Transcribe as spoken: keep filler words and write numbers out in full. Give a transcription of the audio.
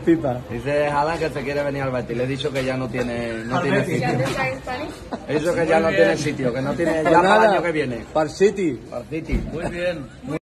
pipa. Dice Haaland que se quiere venir al Betis. Le he dicho que ya no tiene, no Al tiene Betis. sitio. He dicho que Muy ya no bien. tiene sitio, que no tiene Pues ya para el nada, año que viene. para el City. Para el City. Muy bien.